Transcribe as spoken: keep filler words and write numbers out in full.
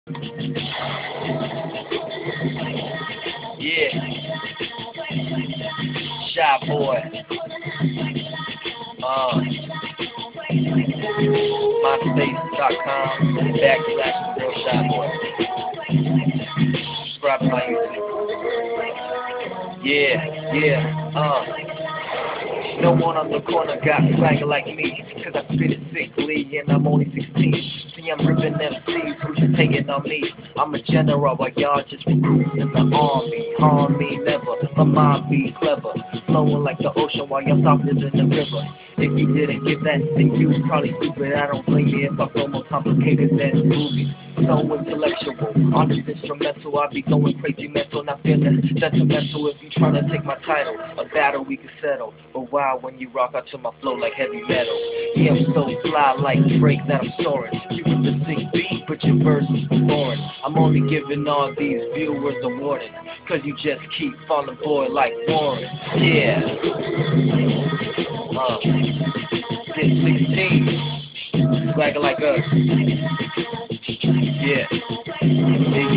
Yeah, Shy Boy. Uh, MySpace.com backslash Real Shy Boy. Subscribe to my YouTube. Yeah, yeah, uh. No one on the corner got swagger like me, cause I spit it sickly and I'm only sixteen. See, I'm ripping M Cs who's just hating on me. I'm a general while y'all just recruits in the army. Harm me never, my mind be clever. Flowing like the ocean while y'all softer than the river. If you didn't get that, then you probably stupid. I don't blame you if I feel more complicated than movies. So intellectual, on this instrumental, I be going crazy mental, not feeling sentimental. If you tryna take my title, a battle we can settle. But wow, when you rock out to my flow like heavy metal. Yeah, I'm so fly like Drake that I'm soaring. You with the sick beat, but your verse is boring. I'm only giving all these viewers a warning, cause you just keep falling boy like Warren. Yeah. Uh, this sixteen, swagger like us. Yeah.